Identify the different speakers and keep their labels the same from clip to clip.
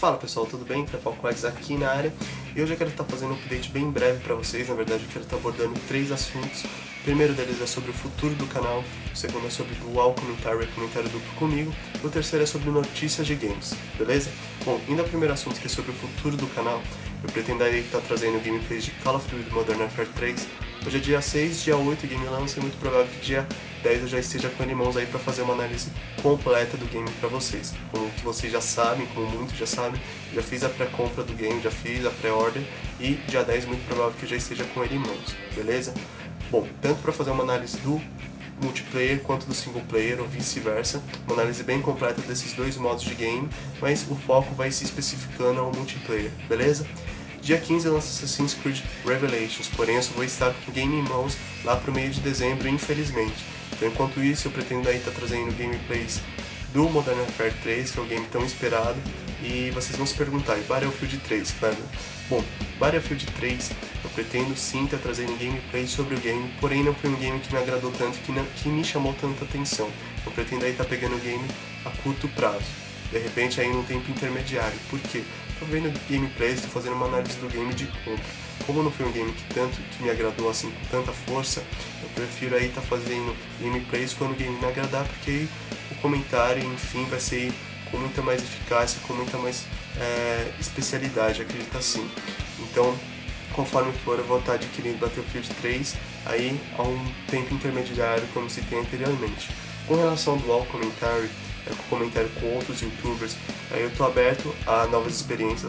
Speaker 1: Fala pessoal, tudo bem? Trepalcoads aqui na área e hoje eu quero estar fazendo um update bem breve para vocês. Na verdade eu quero estar abordando 3 assuntos. O primeiro deles é sobre o futuro do canal, o segundo é sobre dual comentário e comentário duplo comigo, e o terceiro é sobre notícias de games, beleza? Bom, indo ao primeiro assunto que é sobre o futuro do canal, eu pretendo aí estar trazendo gameplays de Call of Duty Modern Warfare 3. Hoje é dia 6, dia 8 o game lança e é muito provável que dia 10 eu já esteja com ele em mãos aí para fazer uma análise completa do game para vocês. Como que vocês já sabem, como muitos já sabem, já fiz a pré-compra do game, já fiz a pré-order e dia 10 muito provável que eu já esteja com ele em mãos, beleza? Bom, tanto para fazer uma análise do multiplayer quanto do single player ou vice-versa, uma análise bem completa desses dois modos de game, mas o foco vai se especificando ao multiplayer, beleza? Dia 15 lança Assassin's Creed Revelations, porém eu só vou estar com o game em mãos lá pro meio de dezembro, infelizmente. Então enquanto isso eu pretendo aí estar trazendo gameplays do Modern Warfare 3, que é o game tão esperado, e vocês vão se perguntar, e Battlefield 3, claro? Bom, Battlefield 3 eu pretendo sim estar trazendo gameplay sobre o game, porém não foi um game que me agradou tanto, que me chamou tanta atenção. Eu pretendo aí estar pegando o game a curto prazo, de repente aí num tempo intermediário. Por quê? Tô vendo gameplays, tô fazendo uma análise do game de compra. Como não foi um game que me agradou assim com tanta força, eu prefiro aí estar fazendo gameplays quando o game me agradar, porque aí o comentário, enfim, vai ser com muita mais eficácia, com muita mais especialidade, acredito assim. Então, conforme for, eu vou estar adquirindo Battlefield 3 aí a um tempo intermediário, como se tem anteriormente. Com relação ao dual comentário, com comentário com outros youtubers, aí eu tô aberto a novas experiências.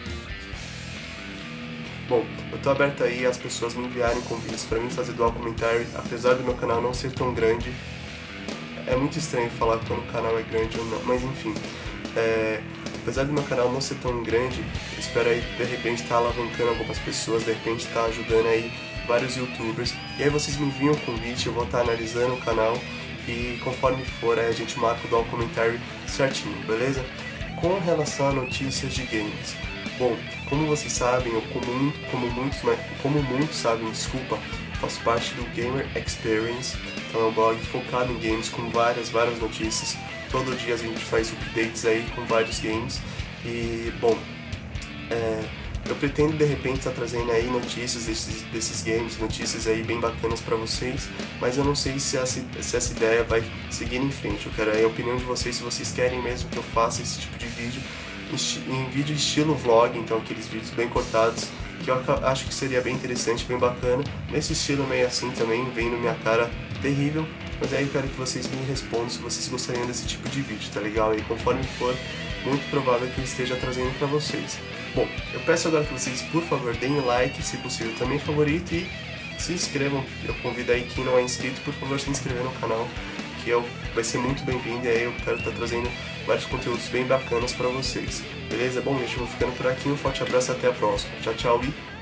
Speaker 1: Bom, eu tô aberto aí às pessoas me enviarem convites para mim fazer dual comentário, apesar do meu canal não ser tão grande. É muito estranho falar quando o canal é grande ou não, mas enfim, apesar do meu canal não ser tão grande, eu espero aí de repente estar alavancando algumas pessoas, de repente estar ajudando aí vários youtubers, e aí vocês me enviam o convite, eu vou estar analisando o canal, e conforme for, aí a gente marca o dual comentário certinho, beleza? Com relação a notícias de games, bom, como vocês sabem, ou como muitos sabem, desculpa, faço parte do Gamer Experience, então é um blog focado em games com várias notícias. Todo dia a gente faz updates aí com vários games e, bom, eu pretendo de repente estar trazendo aí notícias desses games, notícias aí bem bacanas para vocês, mas eu não sei se essa ideia vai seguir em frente. Eu quero aí a opinião de vocês, se vocês querem mesmo que eu faça esse tipo de vídeo, em vídeo estilo vlog, então aqueles vídeos bem cortados, que eu acho que seria bem interessante, bem bacana, nesse estilo meio assim também, vendo minha cara terrível, mas aí eu quero que vocês me respondam se vocês gostariam desse tipo de vídeo, tá legal? E conforme for, muito provável que eu esteja trazendo pra vocês. Bom, eu peço agora que vocês, por favor, deem like, se possível também favorito, e se inscrevam. Eu convido aí quem não é inscrito, por favor, se inscrever no canal, que vai ser muito bem-vindo, e aí eu quero estar trazendo vários conteúdos bem bacanas pra vocês. Beleza? Bom, gente, eu vou ficando por aqui, um forte abraço, até a próxima. Tchau, tchau e